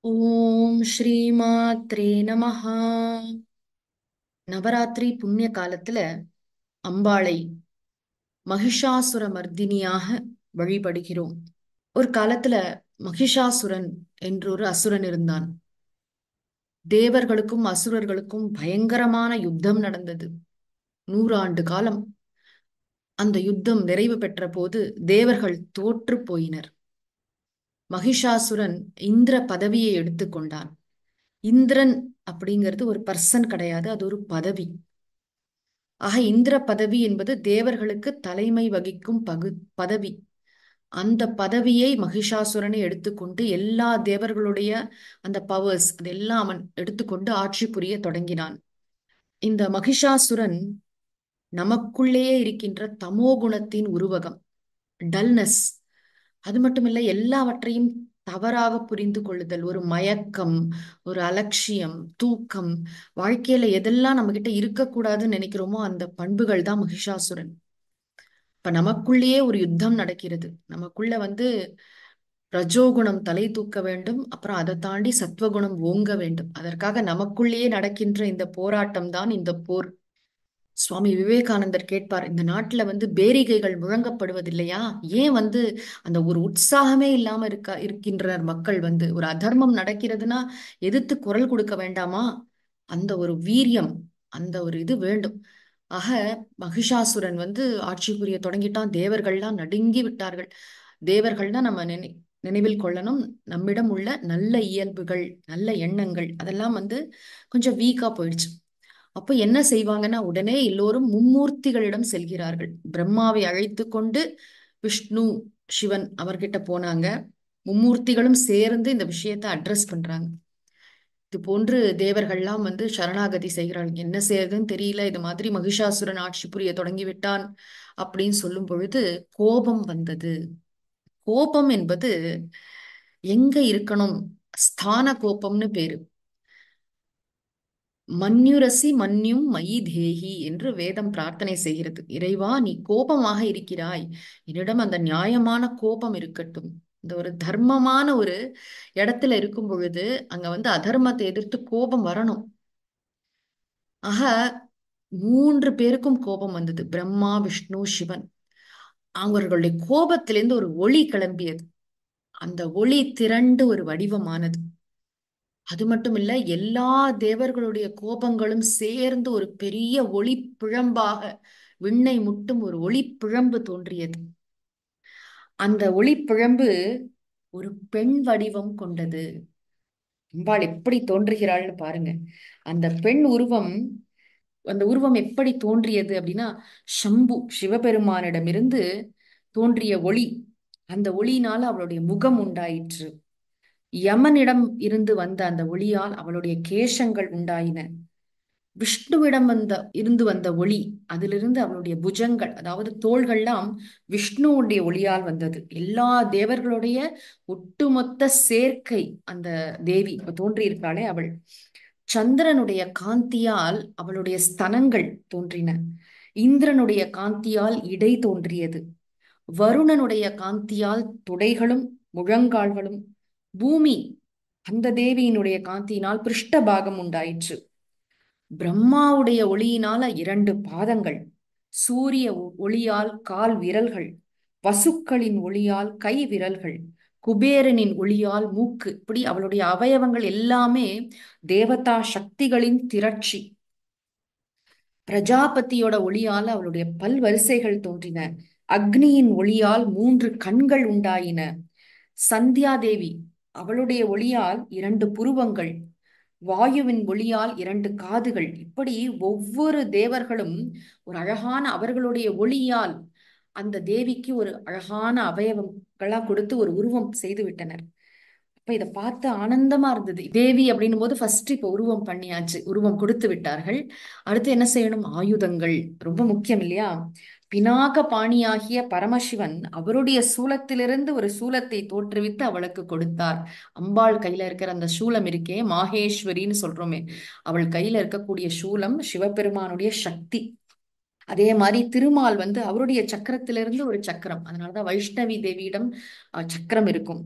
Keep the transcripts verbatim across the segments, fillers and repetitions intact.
ஓம் ஸ்ரீமாத்ரே நமஹ. நவராத்திரி புண்ணிய காலத்துல அம்பாளை மகிஷாசுர மர்தினியாக வழிபடுகிறோம். ஒரு காலத்துல மகிஷாசுரன் என்றொரு அசுரன் இருந்தான். தேவர்களுக்கும் அசுரர்களுக்கும் பயங்கரமான யுத்தம் நடந்தது. நூறாண்டு காலம் அந்த யுத்தம் நிறைவு பெற்ற போது தேவர்கள் தோற்று போயினர். மகிஷாசுரன் இந்திர பதவியை எடுத்துக்கொண்டான். இந்திரன் அப்படிங்கிறது ஒரு பர்சன் கிடையாது, அது ஒரு பதவி. ஆக இந்திர பதவி என்பது தேவர்களுக்கு தலைமை வகிக்கும் பகு பதவி. அந்த பதவியை மகிஷாசுரனை எடுத்துக்கொண்டு எல்லா தேவர்களுடைய அந்த பவர்ஸ் அதெல்லாம் அவன் எடுத்துக்கொண்டு ஆட்சி புரிய தொடங்கினான். இந்த மகிஷாசுரன் நமக்குள்ளேயே இருக்கின்ற தமோ குணத்தின் உருவகம், டல்னஸ். அது மட்டுமில்ல, எல்லாவற்றையும் தவறாக புரிந்து கொள்ளுதல், ஒரு மயக்கம், ஒரு அலட்சியம், தூக்கம், வாழ்க்கையில எதெல்லாம் நம்ம கிட்ட இருக்கக்கூடாதுன்னு நினைக்கிறோமோ அந்த பண்புகள் தான் மகிஷாசுரன். இப்ப நமக்குள்ளேயே ஒரு யுத்தம் நடக்கிறது. நமக்குள்ள வந்து ரஜோகுணம் தலை தூக்க வேண்டும், அப்புறம் அதை தாண்டி சத்வகுணம் ஓங்க வேண்டும். அதற்காக நமக்குள்ளேயே நடக்கின்ற இந்த போராட்டம் தான் இந்த போர். சுவாமி விவேகானந்தர் கேட்பார், இந்த நாட்டுல வந்து பேரிகைகள் முழங்கப்படுவதில்லையா? ஏன் வந்து அந்த ஒரு உற்சாகமே இல்லாம இருக்கா இருக்கின்றனர் மக்கள்? வந்து ஒரு அதர்மம் நடக்கிறதுனா எதிர்த்து குரல் கொடுக்க வேண்டாமா? அந்த ஒரு வீரியம், அந்த ஒரு இது வேண்டும். ஆக மகிஷாசுரன் வந்து ஆட்சி புரிய தொடங்கிட்டான். தேவர்கள்லாம் நடுங்கி விட்டார்கள். தேவர்கள்னா நம்ம நினை நினைவில் கொள்ளணும், நம்மிடம் உள்ள நல்ல இயல்புகள், நல்ல எண்ணங்கள் அதெல்லாம் வந்து கொஞ்சம் வீக்கா போயிடுச்சு. அப்ப என்ன செய்வாங்கன்னா, உடனே எல்லோரும் மும்மூர்த்திகளிடம் செல்கிறார்கள். பிரம்மாவை அழைத்து கொண்டு விஷ்ணு, சிவன் அவர்கிட்ட போனாங்க. மும்மூர்த்திகளும் சேர்ந்து இந்த விஷயத்தை அட்ரஸ் பண்றாங்க. இது போன்று தேவர்கள்லாம் வந்து சரணாகதி செய்கிறாங்க. என்ன செய்யறதுன்னு தெரியல, இது மாதிரி மகிஷாசுரன் ஆட்சி புரிய தொடங்கி விட்டான் அப்படின்னு சொல்லும் பொழுது கோபம் வந்தது. கோபம் என்பது எங்க இருக்கணும்? ஸ்தான கோபம்னு பேரு. மன்யுரசி மன்யும் மயி தேஹி என்று வேதம் பிரார்த்தனை செய்கிறது. இறைவா, நீ கோபமாக இருக்கிறாய், என்னிடம் அந்த நியாயமான கோபம் இருக்கட்டும். இந்த ஒரு தர்மமான ஒரு இடத்துல இருக்கும் பொழுது அங்க வந்து அதர்மத்தை எதிர்த்து கோபம் வரணும். ஆக மூன்று பேருக்கும் கோபம் வந்தது, பிரம்மா, விஷ்ணு, சிவன். அவர்களுடைய கோபத்திலிருந்து ஒரு ஒளி கிளம்பியது. அந்த ஒளி திரண்டு ஒரு வடிவமானது. அது மட்டும் இல்ல, எல்லா தேவர்களுடைய கோபங்களும் சேர்ந்து ஒரு பெரிய ஒளி பிழம்பாக விண்ணை முட்டும் ஒரு ஒளி பிழம்பு தோன்றியது. அந்த ஒளி பிழம்பு ஒரு பெண் வடிவம் கொண்டது. அம்பாள் எப்படி தோன்றுகிறாள்னு பாருங்க. அந்த பெண் உருவம், அந்த உருவம் எப்படி தோன்றியது அப்படின்னா, சம்பு சிவபெருமானிடமிருந்து தோன்றிய ஒளி. அந்த ஒளியினால அவளுடைய முகம் உண்டாயிற்று. யமனிடம் இருந்து வந்த அந்த ஒளியால் அவளுடைய கேசங்கள் உண்டாயின. விஷ்ணுவிடம் வந்த இருந்து வந்த ஒளி, அதிலிருந்து அவளுடைய புஜங்கள், அதாவது தோள்கள்லாம் விஷ்ணுவுடைய ஒளியால் வந்தது. எல்லா தேவர்களுடைய ஒட்டுமொத்த சேர்க்கை அந்த தேவி இப்ப தோன்றியிருக்காளே அவள். சந்திரனுடைய காந்தியால் அவளுடைய ஸ்தனங்கள் தோன்றின. இந்திரனுடைய காந்தியால் இடை தோன்றியது. வருணனுடைய காந்தியால் துடைகளும் முழங்கால்களும். பூமி, அந்த தேவியினுடைய காந்தியினால் பிருஷ்டபாகம் உண்டாயிற்று. பிரம்மாவுடைய ஒளியினால இரண்டு பாதங்கள். சூரிய ஒ- ஒளியால் கால் விரல்கள். வசுக்களின் ஒளியால் கை விரல்கள். குபேரனின் ஒளியால் மூக்கு. இப்படி அவளுடைய அவயவங்கள் எல்லாமே தேவதா சக்திகளின் திரட்சி. பிரஜாபதியோட ஒளியால் அவளுடைய பல் வரிசைகள் தோன்றின. அக்னியின் ஒளியால் மூன்று கண்கள் உண்டாயின. சந்தியாதேவி, அவளுடைய ஒளியால் இரண்டு புருவங்கள். வாயுவின் ஒளியால் இரண்டு காதுகள். இப்படி ஒவ்வொரு தேவர்களும் ஒரு அழகான அவர்களுடைய ஒளியால் அந்த தேவிக்கு ஒரு அழகான அவயவங்களா கொடுத்து ஒரு உருவம் செய்து விட்டனர். அப்ப இதை பார்த்து ஆனந்தமா இருந்தது. தேவி அப்படின்னும் போது ஃபர்ஸ்ட் இப்ப உருவம் பண்ணியாச்சு, உருவம் கொடுத்து விட்டார்கள். அடுத்து என்ன செய்யணும்? ஆயுதங்கள் ரொம்ப முக்கியம் இல்லையா? பினாக பாணியாகிய பரமசிவன் அவருடைய சூலத்திலிருந்து ஒரு சூலத்தை தோற்றுவித்து அவளுக்கு கொடுத்தார். அம்பாள் கையில இருக்கிற அந்த சூலம் இருக்கே, மாகேஸ்வரின்னு சொல்றோமே, அவள் கையில இருக்கக்கூடிய சூலம் சிவபெருமானுடைய சக்தி. அதே மாதிரி திருமால் வந்து அவருடைய சக்கரத்திலிருந்து ஒரு சக்கரம். அதனாலதான் வைஷ்ணவி தேவியிடம் அஹ், சக்கரம் இருக்கும்.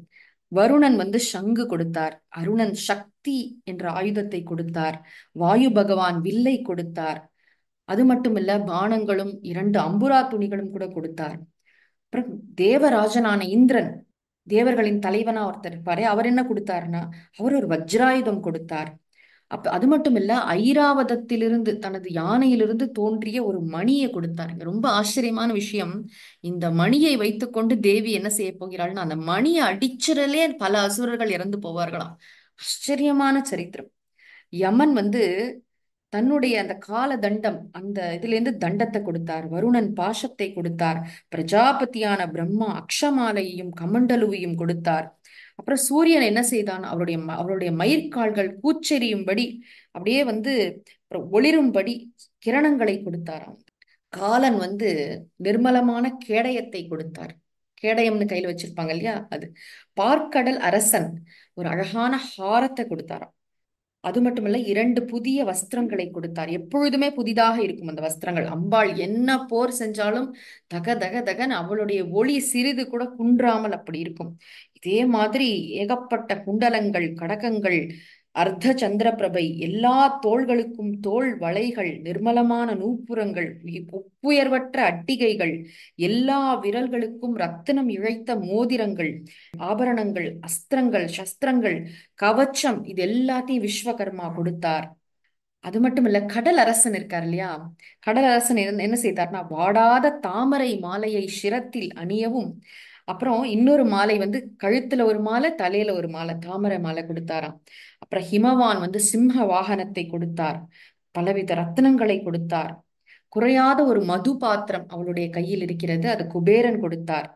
வருணன் வந்து சங்கு கொடுத்தார். அருணன் சக்தி என்ற ஆயுதத்தை கொடுத்தார். வாயு பகவான் வில்லை கொடுத்தார். அது மட்டுமில்ல, பானங்களும் இரண்டு அம்புரா துணிகளும் கூட கொடுத்தார். அப்புறம் தேவராஜனான இந்திரன், தேவர்களின் தலைவனா ஒருத்தர் இருப்பாரு, அவர் என்ன கொடுத்தாருன்னா, அவர் ஒரு வஜ்ராயுதம் கொடுத்தார். அப்ப அது மட்டும் இல்ல, ஐராவதத்திலிருந்து, தனது யானையிலிருந்து தோன்றிய ஒரு மணியை கொடுத்தார். இங்க ரொம்ப ஆச்சரியமான விஷயம், இந்த மணியை வைத்துக்கொண்டு தேவி என்ன செய்ய போகிறாள்னா, அந்த மணியை அடிச்சிடலே பல அசுரர்கள் இறந்து போவார்களாம். ஆச்சரியமான சரித்திரம். யமன் வந்து தன்னுடைய அந்த கால தண்டம், அந்த இதுல இருந்து தண்டத்தை கொடுத்தார். வருணன் பாசத்தை கொடுத்தார். பிரஜாபதியான பிரம்மா அக்ஷமாலையையும் கமண்டலுவையும் கொடுத்தார். அப்புறம் சூரியன் என்ன செய்தான், அவருடைய ம- அவருடைய மயிர்கால்கள் கூச்செறியும்படி, அப்படியே வந்து அப்புறம் ஒளிரும்படி கிரணங்களை கொடுத்தாராம். காலன் வந்து நிர்மலமான கேடயத்தை கொடுத்தார். கேடயம்னு கையில வச்சிருப்பாங்க இல்லையா, அது. பார்க்கடல் அரசன் ஒரு அழகான ஹாரத்தை கொடுத்தாராம். அது மட்டுமல்ல, இரண்டு புதிய வஸ்திரங்களை கொடுத்தார். எப்பொழுதுமே புதிதாக இருக்கும் அந்த வஸ்திரங்கள். அம்பாள் என்ன போர் செஞ்சாலும் தக தக தகன்னு அவளுடைய ஒளி சிறிது கூட குன்றாமல் அப்படி இருக்கும். இதே மாதிரி ஏகப்பட்ட குண்டலங்கள், கடகங்கள், அர்த்த சந்திர பிரபை, எல்லா தோள்களுக்கும் தோள் வளைகள், நிர்மலமான நூப்புரங்கள், ஒப்புயர்வற்ற அட்டிகைகள், எல்லா விரல்களுக்கும் ரத்தினம் இழைத்த மோதிரங்கள், ஆபரணங்கள், அஸ்திரங்கள், சஸ்திரங்கள், கவச்சம், இது எல்லாத்தையும் விஸ்வகர்மா கொடுத்தார். அது மட்டும் இல்ல, கடல் அரசன் இருக்கார் இல்லையா, கடல் அரசன் என்ன என்ன செய்தார்னா, வாடாத தாமரை மாலையை சிரத்தில் அணியவும், அப்புறம் இன்னொரு மாலை வந்து கழுத்துல ஒரு மாலை, தலையில ஒரு மாலை, தாமரை மாலை கொடுத்தாராம். அப்புறம் ஹிமவான் வந்து சிம்ம வாகனத்தை கொடுத்தார். பலவித ரத்தினங்களை கொடுத்தார். குறையாத ஒரு மது பாத்திரம் அவளுடைய கையில் இருக்கிறது, அது குபேரன் கொடுத்தார்.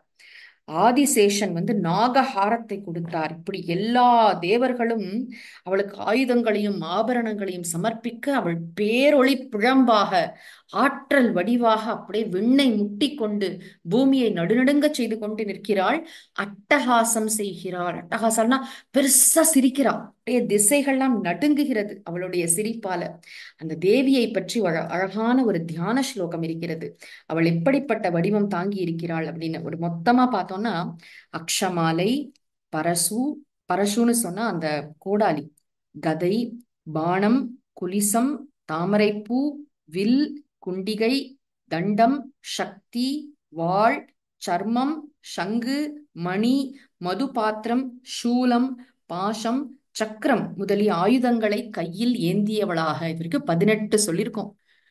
ஆதிசேஷன் வந்து நாகஹாரத்தை கொடுத்தார். இப்படி எல்லா தேவர்களும் அவளுக்கு ஆயுதங்களையும் ஆபரணங்களையும் சமர்ப்பிக்க, அவள் பேரொளி பிழம்பாக, ஆற்றல் வடிவாக அப்படியே விண்ணை முட்டி கொண்டு பூமியை நடுநடுங்க செய்து கொண்டு நிற்கிறாள். அட்டகாசம் செய்கிறாள். அட்டகாசம்னா பெருசா சிரிக்கிறாள். அப்படியே திசைகள்லாம் நடுங்குகிறது அவளுடைய சிரிப்பால. அந்த தேவியை பற்றி அழ- அழகான ஒரு தியான ஸ்லோகம் இருக்கிறது. அவள் எப்படிப்பட்ட வடிவம் தாங்கி இருக்கிறாள் அப்படின்னு ஒரு மொத்தமா பார்த்தோம்னா, அக்ஷமாலை, பரசு, பரசுன்னு சொன்னா அந்த கோடாலி, கதை, பாணம், குலிசம், தாமரைப்பூ, வில், குண்டிகை, தண்டம், சக்தி, வாள், சர்மம், சங்கு, மணி, மது பாத்திரம், சூலம், பாசம், சக்கரம் முதலிய ஆயுதங்களை கையில் ஏந்தியவளாக, இதற்கு பதினெட்டு சொல்லியிருக்கோம்.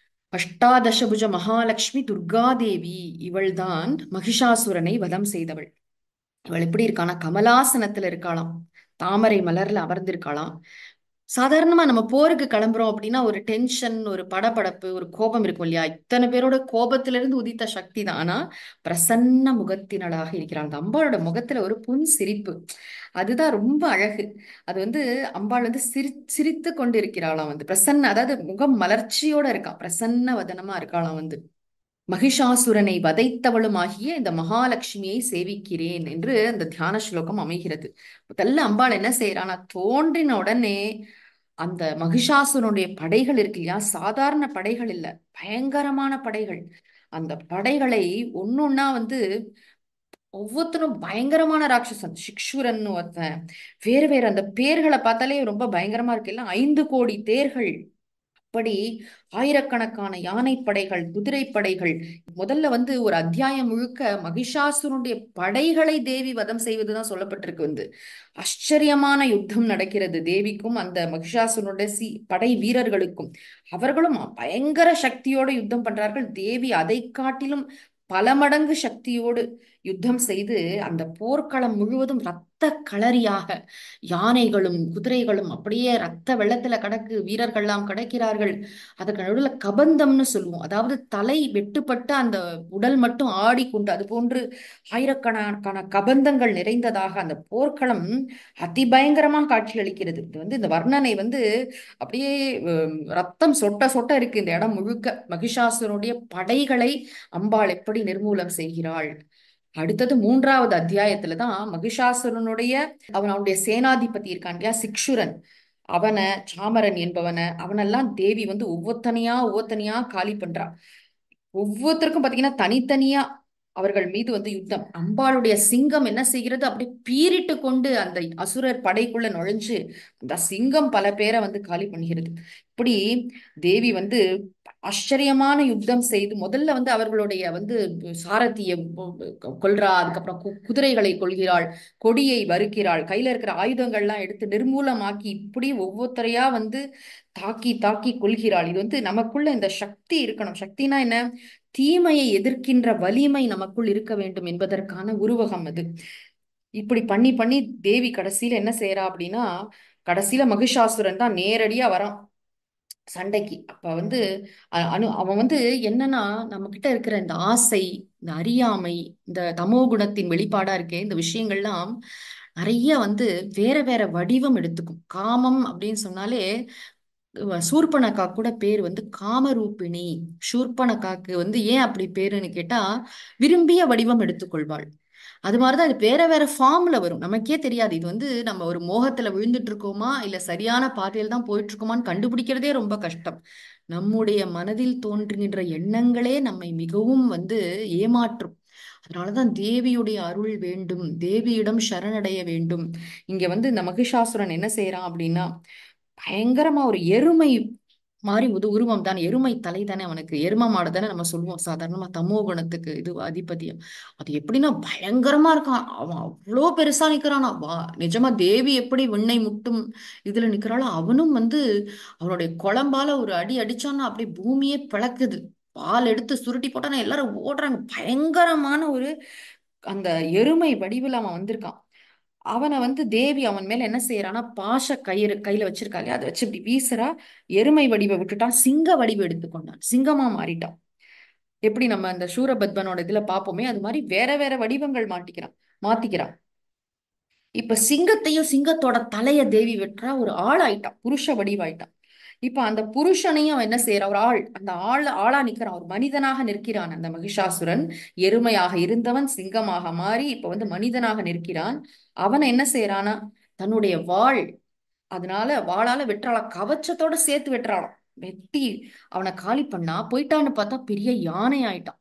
அஷ்டாதசபுஜ மகாலட்சுமி துர்காதேவி, இவள்தான் மகிஷாசுரனை வதம் செய்தவள். இவள் எப்படி இருக்கானா, கமலாசனத்துல இருக்காளாம், தாமரை மலர்ல அமர்ந்திருக்காளாம். சாதாரணமா நம்ம போருக்கு கிளம்புறோம் அப்படின்னா ஒரு டென்ஷன், ஒரு படபடப்பு, ஒரு கோபம் இருக்கும் இல்லையா, இத்தனை பேரோட கோபத்திலிருந்து உதித்த சக்தி தான். ஆனா பிரசன்ன முகத்தினளாக இருக்கிறாள். அந்த அம்பாளோட முகத்துல ஒரு புன் சிரிப்பு, அதுதான் ரொம்ப அழகு. அது வந்து அம்பாள் வந்து சிரி சிரித்து கொண்டு இருக்கிறாளாம், வந்து பிரசன்ன, அதாவது முகம் மலர்ச்சியோட இருக்கா, பிரசன்ன வதனமா இருக்காளாம் வந்து. மகிஷாசுரனை வதைத்தவளும் ஆகிய இந்த மகாலட்சுமியை சேவிக்கிறேன் என்று அந்த தியான ஸ்லோகம் அமைகிறது. முதல்ல அம்பாள் என்ன செய்யறானா, தோன்றின உடனே அந்த மகிஷாசுரனுடைய படைகள் இருக்கு இல்லையா, சாதாரண படைகள் இல்ல, பயங்கரமான படைகள். அந்த படைகளை ஒன்னொன்னா வந்து, ஒவ்வொருத்தரும் பயங்கரமான ராட்சசன். சிக்ஷுரன் ஒருத்தன், வேறு வேறு அந்த பேர்களை பார்த்தாலே ரொம்ப பயங்கரமா இருக்கு. எல்லாம் ஐந்து கோடி தேர்கள், அப்படி ஆயிரக்கணக்கான யானை படைகள், குதிரை படைகள். முதல்ல வந்து ஒரு அத்தியாயம் முழுக்க மகிஷாசுரனுடைய படைகளை தேவி வதம் செய்வதுதான் சொல்லப்பட்டிருக்கு. வந்து ஆச்சரியமான யுத்தம் நடக்கிறது தேவிக்கும் அந்த மகிஷாசுரனுடைய சி படை வீரர்களுக்கும். அவர்களும் பயங்கர சக்தியோடு யுத்தம் பண்றார்கள். தேவி அதை காட்டிலும் பல மடங்கு சக்தியோடு யுத்தம் செய்து அந்த போர்க்களம் முழுவதும் ரத்த களரியாக, யானைகளும் குதிரைகளும் அப்படியே ரத்த வெள்ளத்துல கடக்கு, வீரர்கள்லாம் கடக்கிறார்கள். அதுக்கு நடுவுல கபந்தம்னு சொல்லுவோம், அதாவது தலை வெட்டுப்பட்ட அந்த உடல் மட்டும் ஆடிக்கொண்டு, அது போன்று ஆயிரக்கணக்கான கபந்தங்கள் நிறைந்ததாக அந்த போர்க்களம் அதிபயங்கரமாக காட்சியளிக்கிறது. இது வந்து இந்த வர்ணனை வந்து அப்படியே ஹம், ரத்தம் சொட்ட சொட்ட இருக்கு இந்த இடம் முழுக்க. மகிஷாசுரனுடைய படைகளை அம்பாள் எப்படி நிர்மூலம் செய்கிறாள். அடுத்தது மூன்றாவது அத்தியாயத்துல தான் மகிஷாசுரனுடைய, அவனுடைய சேனாதிபதி இருக்கான் இல்லையா, சிக்ஷுரன், அவனை, சாமரன் என்பவனை, அவனெல்லாம் தேவி வந்து ஒவ்வொருத்தனையா ஒவ்வொருத்தனையா காலி பண்றா. ஒவ்வொருத்தருக்கும் பாத்தீங்கன்னா தனித்தனியா அவர்கள் மீது வந்து யுத்தம். அம்பாளுடைய சிங்கம் என்ன செய்கிறது, அப்படி பீறிட்டு கொண்டு அந்த அசுரர் படைக்குள்ள நுழைஞ்சு அந்த சிங்கம் பல பேரை வந்து காலி பண்ணுகிறது. இப்படி தேவி வந்து ஆச்சரியமான யுத்தம் செய்து முதல்ல வந்து அவர்களுடைய வந்து சாரதியை கொல்றா, அதுக்கப்புறம் கு- குதிரைகளை கொல்கிறாள், கொடியை வறுக்கிறாள், கையில இருக்கிற ஆயுதங்கள்லாம் எடுத்து நிர்மூலமாக்கி இப்படி ஒவ்வொருத்தரையா வந்து தாக்கி தாக்கி கொல்கிறாள். இது வந்து நமக்குள்ள இந்த சக்தி இருக்கணும். சக்தினா என்ன? தீமையை எதிர்க்கின்ற வலிமை நமக்குள் இருக்க வேண்டும் என்பதற்கான உருவகம் அது. இப்படி பண்ணி பண்ணி தேவி கடைசியில என்ன செய்யறா அப்படின்னா, கடைசியில மகிஷாசுரன் தான் நேரடியா வரான் சண்டைக்கு. அப்ப வந்து அ- அனு அவன் வந்து என்னன்னா, நம்ம கிட்ட இருக்கிற இந்த ஆசை, இந்த அறியாமை, இந்த தமோ குணத்தின் வெளிப்பாடா இருக்கே இந்த விஷயங்கள்லாம் நிறைய வந்து வேற வேற வடிவம் எடுத்துக்கும். காமம் அப்படின்னு சொன்னாலே அஹ் சூர்பனகா கூட பேர் வந்து காமரூபிணி. சூர்பனகாக்கு வந்து ஏன் அப்படி பேருன்னு கேட்டா, விரும்பிய வடிவம் எடுத்துக்கொள்வாள். அது மாதிரிதான் இது வேற வேற ஃபார்ம்ல வரும், நமக்கே தெரியாது. இது வந்து நம்ம ஒரு மோகத்துல விழுந்துட்டு இருக்கோமா இல்ல சரியான பாதையில் தான் போயிட்டு இருக்கோமான்னு கண்டுபிடிக்கிறதே ரொம்ப கஷ்டம். நம்முடைய மனதில் தோன்றுகின்ற எண்ணங்களே நம்மை மிகவும் வந்து ஏமாற்றும். அதனாலதான் தேவியுடைய அருள் வேண்டும், தேவியிடம் சரணடைய வேண்டும். இங்க வந்து இந்த மகிஷாசுரன் என்ன செய்யறான் அப்படின்னா, பயங்கரமா ஒரு எருமை மாதிரி ஒரு உருவம் தான். எருமை தலை தானே அவனுக்கு, எரும மாடு தானே நம்ம சொல்லுவோம் சாதாரணமா தமோ குணத்துக்கு இது அதிபதியம். அது எப்படின்னா பயங்கரமா இருக்கான் அவன், அவ்வளோ பெருசா நிக்கிறானா. வா, நிஜமா தேவி எப்படி விண்ணை முட்டும் இதுல நிக்கிறாளோ அவனும் வந்து அவனுடைய குழம்பால ஒரு அடி அடிச்சான்னா அப்படியே பூமியே பிளக்குது. பால் எடுத்து சுருட்டி போட்டானா எல்லாரும் ஓடுறாங்க. பயங்கரமான ஒரு அந்த எருமை வடிவில் அவன் வந்திருக்கான். அவனை வந்து தேவி அவன் மேல என்ன செய்யறான்னா, பாச கயிறு கையில வச்சிருக்காங்க, அதை வச்சு இப்படி வீசுறா. எருமை வடிவை விட்டுட்டான், சிங்க வடிவு எடுத்துக்கொண்டான், சிங்கமா மாறிட்டான். எப்படி நம்ம அந்த சூரபத்மனோட இதுல பார்ப்போமே அது மாதிரி வேற வேற வடிவங்கள் மாட்டிக்கிறான், மாத்திக்கிறான். இப்ப சிங்கத்தையும் சிங்கத்தோட தலைய தேவி வெட்டுறா, ஒரு ஆள் ஆயிட்டான், புருஷ வடிவாயிட்டான். இப்ப அந்த புருஷனையும் அவன் என்ன செய்யறான், ஒரு ஆள், அந்த ஆள் ஆளா நிக்கிறான், ஒரு மனிதனாக நிற்கிறான் அந்த மகிஷாசுரன். எருமையாக இருந்தவன் சிங்கமாக மாறி இப்ப வந்து மனிதனாக நிற்கிறான். அவனை என்ன செய்யறானா, தன்னுடைய வாள், அதனால வாளால வெட்டுறாளாம், கவச்சத்தோட சேர்த்து வெட்டுறாளாம். வெட்டி அவனை காலி பண்ணா, போயிட்டான்னு பார்த்தா பெரிய யானை ஆயிட்டான்.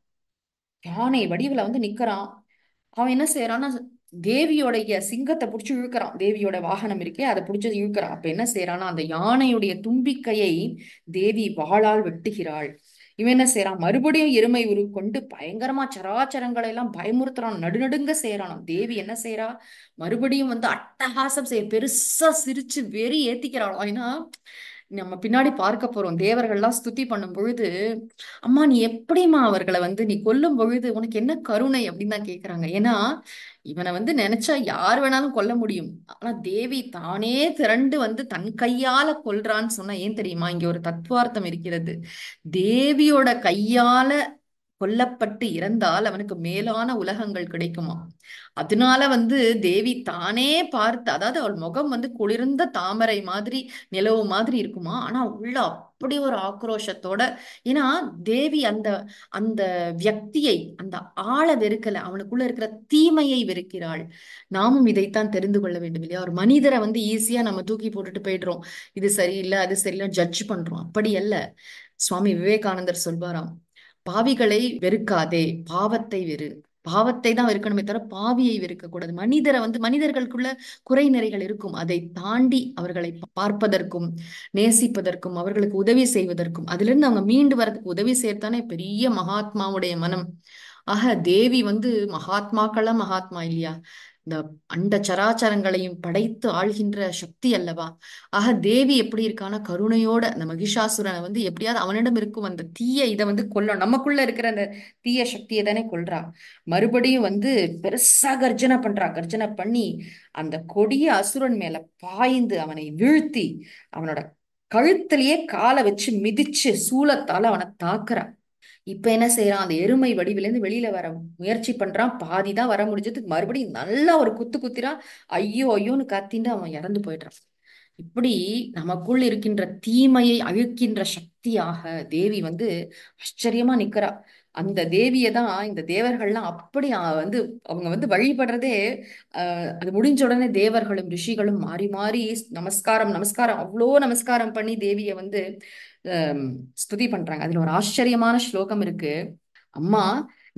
யானை வடிவுல வந்து நிக்கிறான். அவன் என்ன செய்யறான்னா, தேவியோடைய சிங்கத்தை புடிச்சு இழுக்கிறான். தேவியோட வாகனம் இருக்கே அதை புடிச்சு இழுக்கிறான். அப்ப என்ன செய்யறான்னா, அந்த யானையுடைய தும்பிக்கையை தேவி வாளால் வெட்டுகிறாள். இவன் என்ன செய்யறான், மறுபடியும் எருமை உரு கொண்டு பயங்கரமா சராச்சரங்களை எல்லாம் பயமுறுத்துறான், நடுநடுங்க செய்யறான். தேவி என்ன செய்யறா, மறுபடியும் வந்து அட்டகாசம் செய்ய பெருசா சிரிச்சு வெறி ஏத்திக்கிறாளாம். ஏன்னா நம்ம பின்னாடி பார்க்க போறோம், தேவர்கள்லாம் ஸ்துதி பண்ணும் பொழுது, அம்மா நீ எப்படிம்மா அவர்களை வந்து நீ கொல்லும் பொழுது உனக்கு என்ன கருணை அப்படின்னு தான் கேக்குறாங்க. ஏன்னா இவனை வந்து நினைச்சா யார் வேணாலும் கொல்ல முடியும். ஆனா தேவி தானே திரண்டு வந்து தன் கையால கொல்றான்னு சொன்னா ஏன் தெரியுமா, இங்க ஒரு தத்துவார்த்தம் இருக்கிறது. தேவியோட கையால கொல்லப்பட்டு இறந்தால் அவனுக்கு மேலான உலகங்கள் கிடைக்குமா. அதனால வந்து தேவி தானே பார்த்து, அதாவது அவள் முகம் வந்து குளிர்ந்த தாமரை மாதிரி, நிலவு மாதிரி இருக்குமா, ஆனா உள்ள அப்படி ஒரு ஆக்ரோஷத்தோட. ஏன்னா தேவி அந்த அந்த வியக்தியை, அந்த ஆள வெறுக்கல, அவனுக்குள்ள இருக்கிற தீமையை வெறுக்கிறாள். நாமும் இதைத்தான் தெரிந்து கொள்ள வேண்டும் இல்லையா. ஒரு மனிதரை வந்து ஈஸியா நம்ம தூக்கி போட்டுட்டு போயிடுறோம், இது சரியில்லை அது சரியில்லை ஜட்ஜ் பண்றோம். அப்படி அல்ல. சுவாமி விவேகானந்தர் சொல்வாராம், பாவிகளை வெறுக்காதே, பாவத்தை வெறு. பாவத்தை தான் வெறுக்கணுமே தவிர பாவியை வெறுக்க கூடாது. மனிதரை வந்து மனிதர்களுக்குள்ள குறை நிறைகள் இருக்கும், அதை தாண்டி அவர்களை பார்ப்பதற்கும் நேசிப்பதற்கும் அவர்களுக்கு உதவி செய்வதற்கும் அதிலிருந்து அவங்க மீண்டு வரதுக்கு உதவி செய்யறதானே பெரிய மகாத்மாவுடைய மனம். ஆக தேவி வந்து மகாத்மாக்கள மகாத்மா இல்லையா, இந்த அண்ட சராச்சரங்களையும் படைத்து ஆள்கின்ற சக்தி அல்லவா. ஆக தேவி எப்படி இருக்கான, கருணையோட அந்த மகிஷாசுரனை வந்து எப்படியாவது அவனிடம் இருக்கும் அந்த தீய இதை வந்து கொல்லும், நமக்குள்ள இருக்கிற அந்த தீய சக்தியை தானே கொல்றா. மறுபடியும் வந்து பெருசா கர்ஜனை பண்றா. கர்ஜனை பண்ணி அந்த கொடிய அசுரன் மேல பாய்ந்து அவனை வீழ்த்தி அவனோட கழுத்திலேயே காலை வச்சு மிதிச்சு சூலத்தால அவனை தாக்குறா. இப்ப என்ன செய்யறான், அந்த எருமை வடிவில இருந்து வெளியில வர முயற்சி பண்றான். பாதிதான் வர முடிஞ்சது, மறுபடியும் நல்லா ஒரு குத்து குத்திரான். ஐயோ ஐயோன்னு கத்தின்னு அவன் இறந்து போயிடுறான். இப்படி நமக்குள் இருக்கின்ற தீமையை அழிக்கின்ற சக்தியாக தேவி வந்து ஆச்சரியமா நிக்கிறா. அந்த தேவியை தான் இந்த தேவர்கள்லாம் அப்படி அஹ், வந்து அவங்க வந்து வழிபடுறதே. அஹ் அது முடிஞ்ச உடனே தேவர்களும் ரிஷிகளும் மாறி மாறி நமஸ்காரம் நமஸ்காரம் அவ்வளோ நமஸ்காரம் பண்ணி தேவியை வந்து அஹ் ஸ்துதி பண்றாங்க. அதுல ஒரு ஆச்சரியமான ஸ்லோகம் இருக்கு. அம்மா,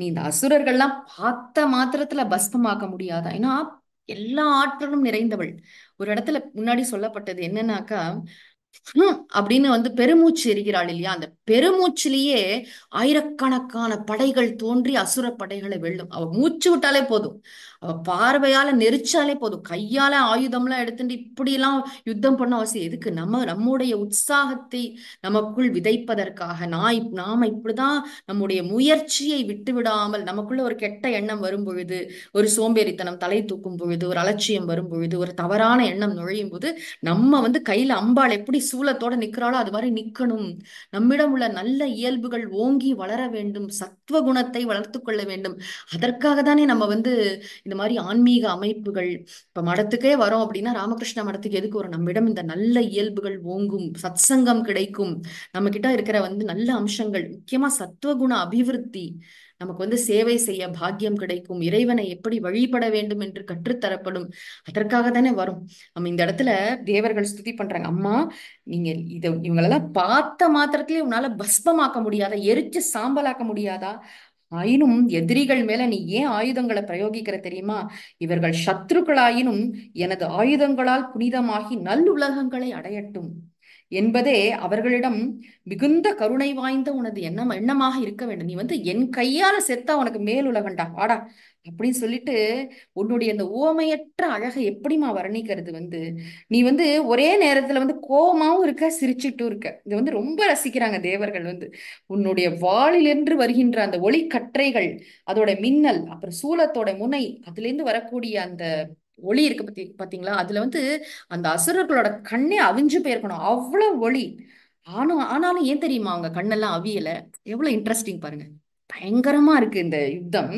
நீ இந்த அசுரர்கள்லாம் பார்த்த மாத்திரத்துல பஸ்மமாக்க முடியாதா? ஏன்னா எல்லா ஆற்றலும் நிறைந்தவள். ஒரு இடத்துல முன்னாடி சொல்லப்பட்டது என்னன்னாக்கா, ஹம் அப்படின்னு வந்து பெருமூச்சு எரிகிறாள் இல்லையா? அந்த பெருமூச்சிலேயே ஆயிரக்கணக்கான படைகள் தோன்றி அசுர படைகளை வெல்லும். அவ மூச்சு விட்டாலே போதும், அவ பார்வையால நெரிச்சாலே போதும், கையால ஆயுதம்லாம் எடுத்துட்டு இப்படி எல்லாம் யுத்தம் பண்ண அவசியம் எதுக்கு? நம்ம நம்முடைய உற்சாகத்தை நமக்குள் விதைப்பதற்காக. நான் இப்- நாம இப்படிதான் நம்முடைய முயற்சியை விட்டு விடாமல், நமக்குள்ள ஒரு கெட்ட எண்ணம் வரும் பொழுது, ஒரு சோம்பேறித்தனம் தலை தூக்கும் பொழுது, ஒரு அலட்சியம் வரும் பொழுது, ஒரு தவறான எண்ணம் நுழையும் போது, நம்ம வந்து கையில அம்பாள் எப்படி சூலத்தோட நிக்கிறாளோ அது மாதிரி நிக்கணும். நம்மிடம் உள்ள நல்ல இயல்புகள் ஓங்கி வளர வேண்டும், சத்துவ குணத்தை வளர்த்து கொள்ள வேண்டும். அதற்காக தானே நம்ம வந்து இந்த மாதிரி ஆன்மீக அமைப்புகள். இப்ப மடத்துக்கே வரோம் அப்படின்னா, ராமகிருஷ்ண மடத்துக்கு எதுக்கு வரும்? நம்மிடம் இந்த நல்ல இயல்புகள் ஓங்கும், சத்சங்கம் கிடைக்கும், நம்ம கிட்ட இருக்கிற வந்து நல்ல அம்சங்கள், முக்கியமா சத்துவகுண அபிவிருத்தி, நமக்கு வந்து சேவை செய்ய பாக்கியம் கிடைக்கும், இறைவனை எப்படி வழிபட வேண்டும் என்று கற்றுத்தரப்படும். அதற்காக தானே வரும். நம்ம இந்த இடத்துல தேவர்கள் ஸ்துதி பண்றாங்க, அம்மா நீங்க இத இவங்களெல்லாம் பார்த்த மாத்திரத்திலே உன்னால பஸ்பமாக்க முடியாதா? எரிச்சு சாம்பலாக்க முடியாதா? ஆயினும் எதிரிகள் மேல நீ ஏன் ஆயுதங்களை பிரயோகிக்கிற தெரியுமா? இவர்கள் சத்ருக்களாயினும் எனது ஆயுதங்களால் புனிதமாகி நல்லுலகங்களை அடையட்டும் என்பதே அவர்களிடம் மிகுந்த கருணை வாய்ந்த உனது எண்ணம் எண்ணமாக இருக்க வேண்டும். நீ வந்து என் கையால செத்தா உனக்கு மேலுலகண்டா வாடா அப்படின்னு சொல்லிட்டு, உன்னுடைய அந்த உவமையற்ற அழகை எப்படிம்மா வர்ணிக்கிறது வந்து? நீ வந்து ஒரே நேரத்துல வந்து கோவமாவும் இருக்க, சிரிச்சிட்டும் இருக்க. இது வந்து ரொம்ப ரசிக்கிறாங்க தேவர்கள் வந்து. உன்னுடைய வாளிலிருந்து வருகின்ற அந்த ஒளிக்கற்றைகள், அதோட மின்னல், அப்புறம் சூலத்தோட முனை, அதுல இருந்து வரக்கூடிய அந்த ஒளி இருக்கு பத்தி பாத்தீங்களா? அதுல வந்து அந்த அசுரர்களோட கண்ணே அவிஞ்சு போயிருக்கணும், அவ்வளவு ஒளி. ஆனும் ஆனாலும் ஏன் தெரியுமா அவங்க கண்ணெல்லாம் அவியல? எவ்வளவு இன்ட்ரெஸ்டிங் பாருங்க. பயங்கரமா இருக்கு இந்த யுத்தம்.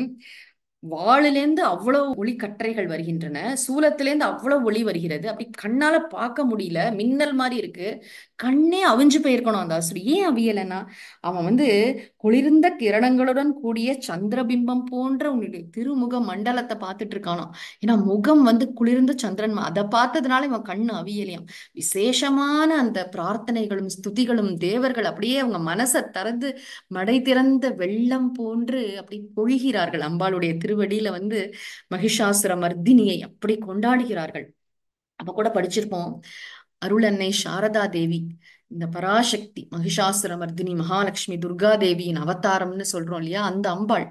வாளிலேந்து அவ்வளவு ஒளி கற்றைகள் வருகின்றன, சூலத்திலேந்து அவ்வளவு ஒளி வருகிறது. அப்படி கண்ணால பார்க்க முடியல, மின்னல் மாதிரி இருக்கு. கண்ணே அவிஞ்சு போயிருக்கணும் அந்த அசுரி. ஏன் அவியலைன்னா, அவன் வந்து குளிர்ந்த கிரணங்களுடன் கூடிய சந்திரபிம்பம் போன்ற உன்னுடைய திருமுக மண்டலத்தை பார்த்துட்டு இருக்கானாம். ஏன்னா முகம் வந்து குளிர்ந்த சந்திரன், அதை பார்த்ததுனால இவன் கண்ணு அவியலையாம். விசேஷமான அந்த பிரார்த்தனைகளும் ஸ்துதிகளும், தேவர்கள் அப்படியே அவங்க மனசை திறந்து மடை திறந்த வெள்ளம் போன்று அப்படி பொழிகிறார்கள் அம்பாளுடைய திருவடியில வந்து. மகிஷாசுர மர்தினியை அப்படி கொண்டாடுகிறார்கள். அப்ப கூட படிச்சிருப்போம், அருள் அன்னை சாரதா தேவி, இந்த பராசக்தி மகிஷாசுர மர்தினி மகாலட்சுமி துர்கா தேவியின் அவதாரம்னு சொல்றோம் இல்லையா? அந்த அம்பாள்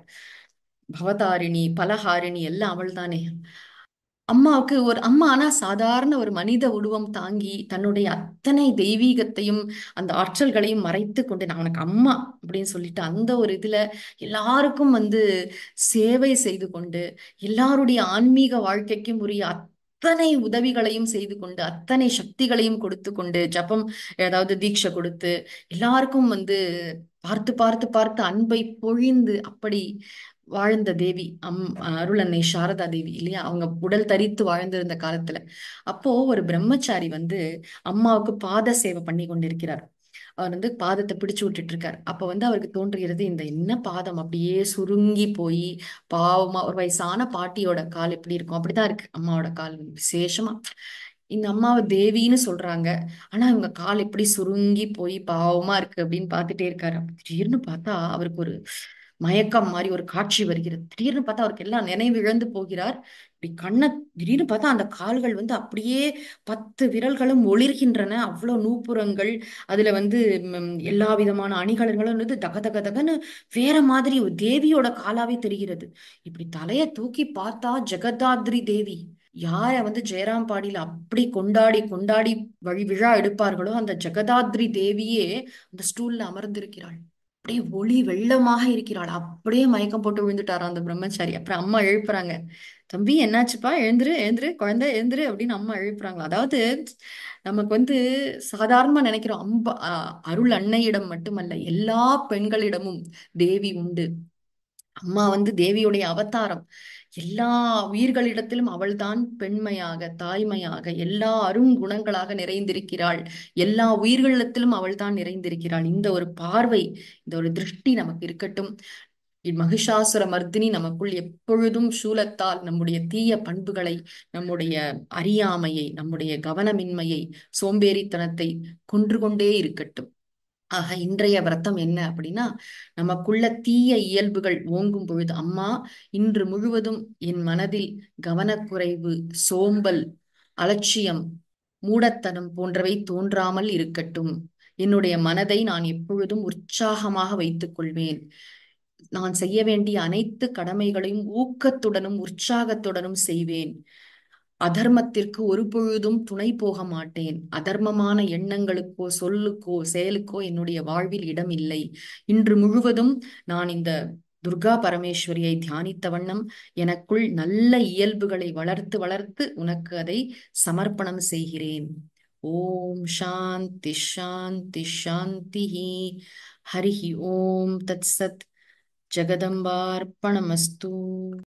பவதாரிணி பலஹாரிணி எல்லாம் அவள் தானே. அம்மாவுக்கு ஒரு அம்மா ஆனா சாதாரண ஒரு மனித உருவம் தாங்கி தன்னுடைய அத்தனை தெய்வீகத்தையும் அந்த ஆற்றல்களையும் மறைத்து கொண்டு, நான் உனக்கு அம்மா அப்படின்னு சொல்லிட்டு அந்த ஒரு இதுல எல்லாருக்கும் வந்து சேவை செய்து கொண்டு, எல்லாருடைய ஆன்மீக வாழ்க்கைக்கும் உரிய அத்தனை உதவிகளையும் செய்து கொண்டு, அத்தனை சக்திகளையும் கொடுத்து கொண்டு, ஜபம் ஏதாவது தீட்சை கொடுத்து எல்லாருக்கும் வந்து பார்த்து பார்த்து பார்த்து அன்பை பொழிந்து அப்படி வாழ்ந்த தேவி அம் அருள் அன்னை சாரதா தேவி இல்லையா? அவங்க உடல் தரித்து வாழ்ந்திருந்த காலத்துல, அப்போ ஒரு பிரம்மச்சாரி வந்து அம்மாவுக்கு பாத சேவை பண்ணி கொண்டிருக்கிறார். அவர் வந்து பாதத்தை பிடிச்சு விட்டுட்டு இருக்காரு. அப்ப வந்து அவருக்கு தோன்றுகிறது, இந்த என்ன பாதம் அப்படியே சுருங்கி போய் பாவமா ஒரு வயசான பாட்டியோட கால் எப்படி இருக்கும் அப்படிதான் இருக்கு அம்மாவோட கால். விசேஷமா இந்த அம்மாவை தேவின்னு சொல்றாங்க, ஆனா இவங்க கால் எப்படி சுருங்கி போய் பாவமா இருக்கு அப்படின்னு பார்த்துட்டே இருக்காரு. அப்ப திடீர்னு பார்த்தா அவருக்கு ஒரு மயக்கம் மாதிரி ஒரு காட்சி வருகிறது. திடீர்னு பார்த்தா அவருக்கு எல்லாம் நினைவு இழந்து போகிறார். இப்படி கண்ண திடீர்னு பார்த்தா அந்த கால்கள் வந்து அப்படியே பத்து விரல்களும் ஒளிர்கின்றன, அவ்வளவு நூப்புரங்கள், அதுல வந்து ம், எல்லா விதமான அணிகலன்களும் வந்து தக தக தகன்னு வேற மாதிரி ஒரு தேவியோட காலாவே தெரிகிறது. இப்படி தலைய தூக்கி பார்த்தா ஜெகதாத்ரி தேவி. யார வந்து ஜெயராம் பாடியில அப்படி கொண்டாடி கொண்டாடி வழி விழா எடுப்பார்களோ அந்த ஜெகதாத்ரி தேவியே அந்த ஸ்டூல்ல அமர்ந்திருக்கிறாள். அப்படியே ஒளி வெள்ளமாக இருக்கிறாள். அப்படியே மயக்கம் போட்டு விழுந்துட்டாராம் அந்த பிரம்மச்சாரி. அப்புறம் அம்மா எழுப்புறாங்க, தம்பி என்னாச்சுப்பா, எழுந்துரு எழுந்துரு குழந்தை எழுந்துரு அப்படின்னு அம்மா எழுப்புறாங்களா. அதாவது நமக்கு வந்து சாதாரணமா நினைக்கிறோம், அம்ப அ- அருள் அன்னையிடம் மட்டுமல்ல எல்லா பெண்களிடமும் தேவி உண்டு. அம்மா வந்து தேவியுடைய அவதாரம். எல்லா உயிர்களிடத்திலும் அவள்தான் பெண்மையாக தாய்மையாக எல்லா அருங்குணங்களாக நிறைந்திருக்கிறாள். எல்லா உயிர்களிடத்திலும் அவள்தான் நிறைந்திருக்கிறாள். இந்த ஒரு பார்வை, இந்த ஒரு திருஷ்டி நமக்கு இருக்கட்டும். மகிஷாசுர மர்தினி நமக்குள் எப்பொழுதும் சூலத்தால் நம்முடைய தீய பண்புகளை, நம்முடைய அறியாமையை, நம்முடைய கவனமின்மையை, சோம்பேறித்தனத்தை கொன்று கொண்டே இருக்கட்டும். ஆக இன்றைய விரதம் என்ன அப்படின்னா, நமக்குள்ள தீய இயல்புகள் ஓங்கும் பொழுது, அம்மா இன்று முழுவதும் என் மனதில் கவனக்குறைவு, சோம்பல், அலட்சியம், மூடத்தனம் போன்றவை தோன்றாமல் இருக்கட்டும். என்னுடைய மனதை நான் எப்பொழுதும் உற்சாகமாக வைத்துக் கொள்வேன். நான் செய்ய வேண்டிய அனைத்து கடமைகளையும் ஊக்கத்துடனும் உற்சாகத்துடனும் செய்வேன். அதர்மத்திற்கு ஒரு பொழுதும் துணை போக மாட்டேன். அதர்மமான எண்ணங்களுக்கோ சொல்லுக்கோ செயலுக்கோ என்னுடைய வாழ்வில் இடம் இல்லை. இன்று முழுவதும் நான் இந்த துர்கா பரமேஸ்வரியை தியானித்த வண்ணம் எனக்குள் நல்ல இயல்புகளை வளர்த்து வளர்த்து உனக்கு அதை சமர்ப்பணம் செய்கிறேன். ஓம் சாந்தி ஷாந்தி ஷாந்தி. ஹரிஹி ஓம் தத் சத். ஜெகதம்பார்ப்பணமஸ்து.